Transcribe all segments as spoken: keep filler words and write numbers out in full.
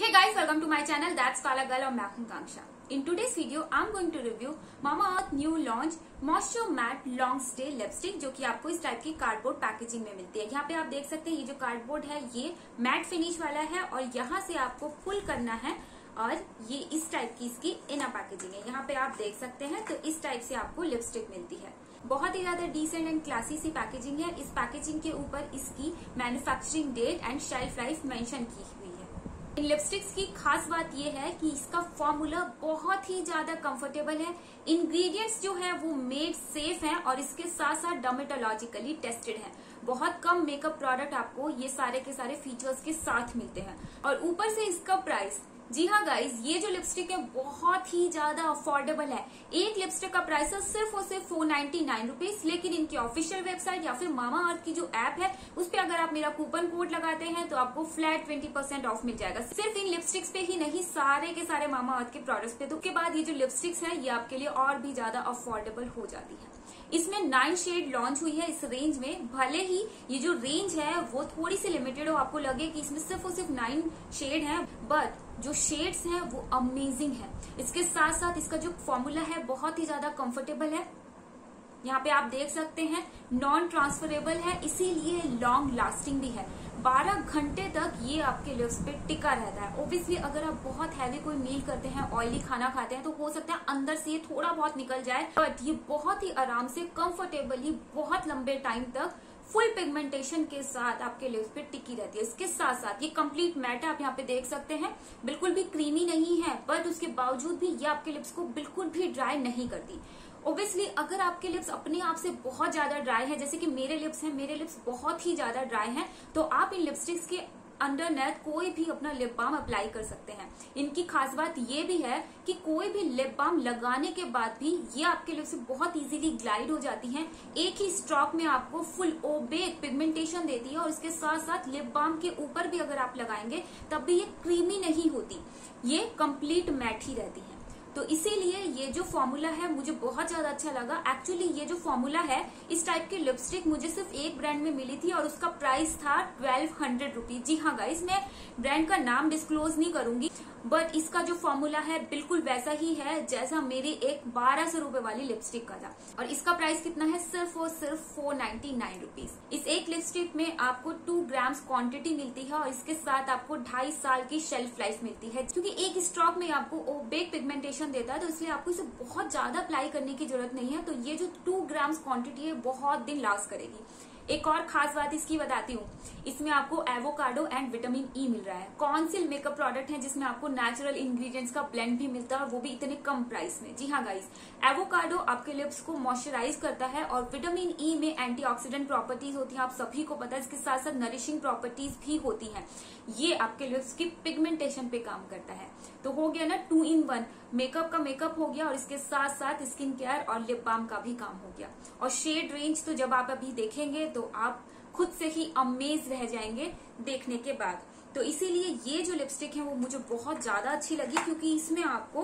Hey guys, welcome to my channel. That's Kala Girl और मैं हूं Kanksha. In today's video, I'm going to review Mamaearth new launch Moisture Matte Long Stay Lipstick, जो कि आपको इस type की cardboard packaging में मिलती है. यहाँ पे आप देख सकते हैं ये जो कार्डबोर्ड है ये मैट फिनिश वाला है और यहाँ से आपको फुल करना है और ये इस टाइप की इसकी इनर पैकेजिंग है. यहाँ पे आप देख सकते हैं तो इस टाइप से आपको लिपस्टिक मिलती है. बहुत ही ज्यादा डिसेंट एंड क्लासी सी पैकेजिंग है. इस पैकेजिंग के ऊपर इसकी manufacturing date and shelf life mention की हुई है. इन लिपस्टिक्स की खास बात यह है कि इसका फॉर्मूला बहुत ही ज्यादा कंफर्टेबल है. इंग्रेडिएंट्स जो है वो मेड सेफ हैं और इसके साथ साथ डर्मेटोलॉजिकली टेस्टेड है. बहुत कम मेकअप प्रोडक्ट आपको ये सारे के सारे फीचर्स के साथ मिलते हैं और ऊपर से इसका प्राइस. जी हाँ गाइज, ये जो लिपस्टिक है बहुत ही ज्यादा अफोर्डेबल है. एक लिपस्टिक का प्राइस है सिर्फ और सिर्फ फोर नाइन्टी नाइन रुपीज. लेकिन इनकी ऑफिशियल वेबसाइट या फिर मामाअर्थ की जो ऐप है उस पर अगर आप मेरा कूपन कोड लगाते हैं तो आपको फ्लैट ट्वेंटी परसेंट ऑफ मिल जाएगा. सिर्फ इन लिपस्टिक्स पे ही नहीं, सारे के सारे मामाअर्थ के प्रोडक्ट्स पे. तो उसके बाद ये जो लिपस्टिक्स है ये आपके लिए और भी ज्यादा अफोर्डेबल हो जाती है. इसमें नाइन शेड लॉन्च हुई है इस रेंज में. भले ही ये जो रेंज है वो थोड़ी सी लिमिटेड हो, आपको लगे कि इसमें सिर्फ और सिर्फ नाइन शेड है, बट जो शेड्स हैं वो अमेजिंग है. इसके साथ साथ इसका जो फॉर्मूला है बहुत ही ज्यादा कंफर्टेबल है. यहाँ पे आप देख सकते हैं नॉन ट्रांसफरेबल है, इसीलिए लॉन्ग लास्टिंग भी है. बारह घंटे तक ये आपके लिप्स पे टिका रहता है. ओब्वियसली अगर आप बहुत हैवी कोई मील करते हैं, ऑयली खाना खाते हैं तो हो सकता है अंदर से ये थोड़ा बहुत निकल जाए, बट ये बहुत ही आराम से कंफर्टेबली बहुत लंबे टाइम तक फुल पिगमेंटेशन के साथ आपके लिप्स पे टिकी रहती है. इसके साथ साथ ये कंप्लीट मैट है, आप यहाँ पे देख सकते हैं. बिल्कुल भी क्रीमी नहीं है, बट उसके बावजूद भी ये आपके लिप्स को बिल्कुल भी ड्राई नहीं करती. ओब्वियसली अगर आपके लिप्स अपने आप से बहुत ज्यादा ड्राई है, जैसे कि मेरे लिप्स हैं, मेरे लिप्स बहुत ही ज्यादा ड्राई हैं, तो आप इन लिपस्टिक्स के अंडर नेथ कोई भी अपना लिप बाम अप्लाई कर सकते हैं. इनकी खास बात ये भी है कि कोई भी लिप बाम लगाने के बाद भी ये आपके लिप्स से बहुत इजीली ग्लाइड हो जाती हैं. एक ही स्ट्रोक में आपको फुल ओबेक पिगमेंटेशन देती है और इसके साथ साथ लिप बाम के ऊपर भी अगर आप लगाएंगे तब भी ये क्रीमी नहीं होती, ये कंप्लीट मैट ही रहती है. तो इसीलिए ये जो फॉर्मूला है मुझे बहुत ज्यादा अच्छा लगा. एक्चुअली ये जो फॉर्मूला है इस टाइप की लिपस्टिक मुझे सिर्फ एक ब्रांड में मिली थी और उसका प्राइस था ट्वेल्व हंड्रेड रुपीज. जी हाँ गाइस, मैं ब्रांड का नाम डिस्क्लोज नहीं करूंगी, बट इसका जो फॉर्मूला है बिल्कुल वैसा ही है जैसा मेरी एक बारह सौ रूपये वाली लिपस्टिक का था. और इसका प्राइस कितना है? सिर्फ और सिर्फ फोर नाइन्टी नाइन रुपीज. इस एक लिपस्टिक में आपको टू ग्राम्स क्वांटिटी मिलती है और इसके साथ आपको ढाई साल की शेल्फ लाइफ मिलती है. क्योंकि एक स्ट्रोक में आपको ओबेक पिगमेंटेशन देता है तो इसलिए आपको इसे बहुत ज्यादा अप्लाई करने की जरूरत नहीं है. तो ये जो टू ग्राम्स क्वांटिटी है बहुत दिन लास्ट करेगी. एक और खास बात इसकी बताती हूँ, इसमें आपको एवोकाडो एंड विटामिन ई मिल रहा है. कौन सी मेकअप प्रोडक्ट है जिसमें आपको नेचुरल इंग्रेडिएंट्स का ब्लेंड भी मिलता है और वो भी इतने कम प्राइस में. जी हाँ गाइस, एवोकाडो आपके लिप्स को मॉइस्चराइज करता है और विटामिन ई में एंटीऑक्सीडेंट प्रॉपर्टीज होती है, आप सभी को पता है. इसके साथ साथ नरिशिंग प्रॉपर्टीज भी होती है. ये आपके लिप्स की पिगमेंटेशन पे काम करता है. तो हो गया ना टू इन वन. मेकअप का मेकअप हो गया और इसके साथ साथ स्किन केयर और लिप बाम का भी काम हो गया. और शेड रेंज तो जब आप अभी देखेंगे तो आप खुद से ही अमेज रह जाएंगे देखने के बाद. तो इसीलिए ये जो लिपस्टिक है वो मुझे बहुत ज्यादा अच्छी लगी क्योंकि इसमें आपको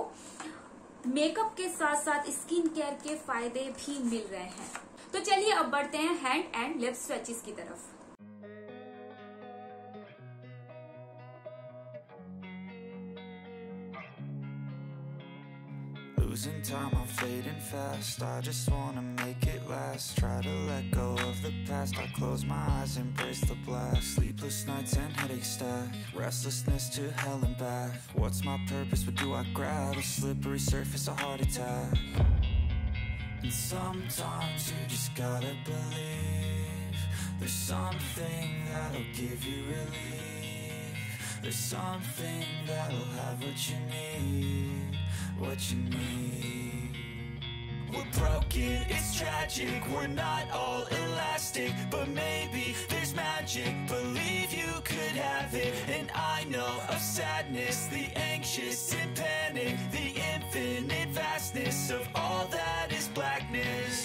मेकअप के साथ साथ स्किन केयर के फायदे भी मिल रहे हैं. तो चलिए अब बढ़ते हैं हैंड एंड लिप स्वेचेस की तरफ. Losing time, I'm fading fast. I just wanna make it last. Try to let go of the past. I close my eyes, embrace the blast. Sleepless nights and headaches stack. Restlessness to hell and back. What's my purpose? What do I grab? A slippery surface, a heart attack. And sometimes you just gotta believe there's something that'll give you relief. There's something that'll have what you need, what you need. We're broken, it's tragic. We're not all elastic, but maybe there's magic. Believe you could have it. And I know of sadness, the anxious and panic, the infinite vastness of all that is blackness.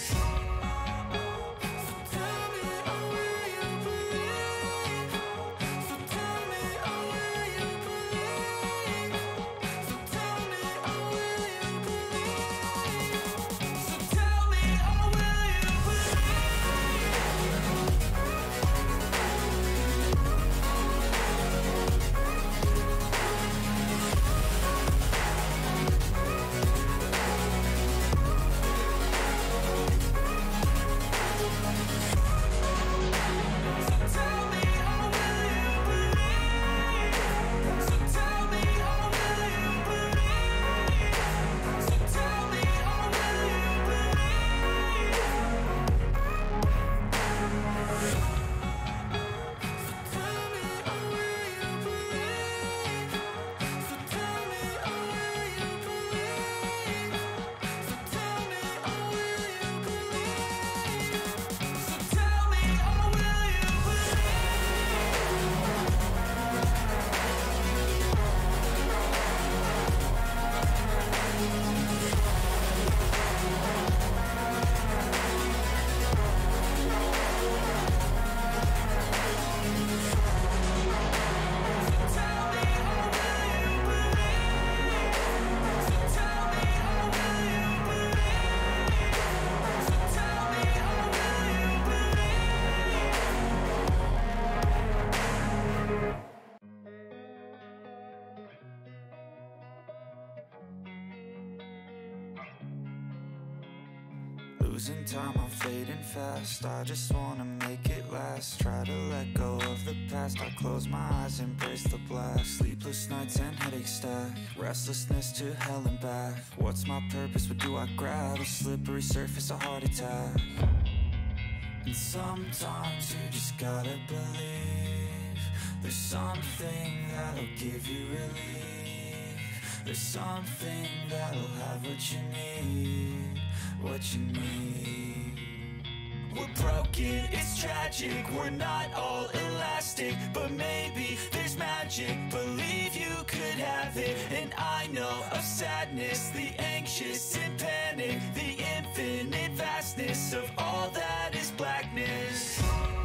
Losing time, I'm fading fast. I just wanna make it last. Try to let go of the past. I close my eyes, embrace the blast. Sleepless nights and headaches stack. Restlessness to hell and back. What's my purpose? What do I grab? A slippery surface, a heart attack. And sometimes you just gotta believe there's something that'll give you relief. There's something that'll have what you need, what you need. We're broken, it's tragic, we're not all elastic, but maybe there's magic. Believe you could have it, and I know of sadness, the anxious and panic, the infinite vastness of all that is blackness.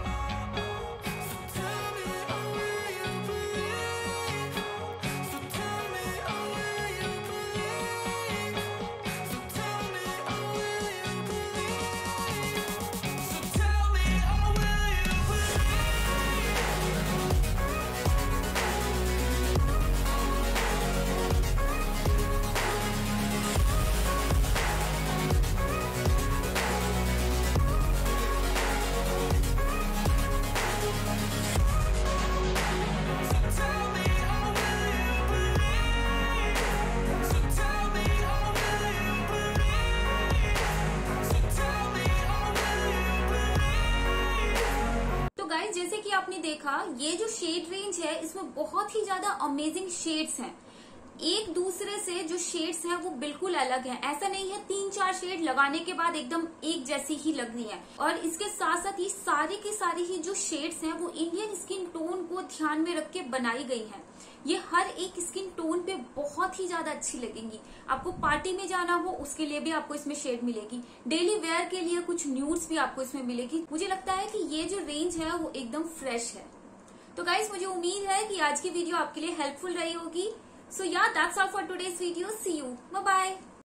Guys, जैसे कि आपने देखा, ये जो shade range है इसमें बहुत ही ज्यादा अमेजिंग शेड्स हैं। एक दूसरे से जो शेड्स हैं वो बिल्कुल अलग हैं। ऐसा नहीं है तीन चार शेड लगाने के बाद एकदम एक जैसी ही लग रही है। और इसके साथ साथ ही सारी की सारी ही जो शेड्स हैं वो इंडियन स्किन टोन को ध्यान में रख के बनाई गई हैं। ये हर एक स्किन टोन पे बहुत ही ज्यादा अच्छी लगेंगी। आपको पार्टी में जाना हो उसके लिए भी आपको इसमें शेड मिलेगी, डेली वेयर के लिए कुछ न्यूड्स भी आपको इसमें मिलेगी। मुझे लगता है कि ये जो रेंज है वो एकदम फ्रेश है। तो गाइस, मुझे उम्मीद है कि आज की वीडियो आपके लिए हेल्पफुल रही होगी। So yeah, that's all for today's video. See you. Bye bye.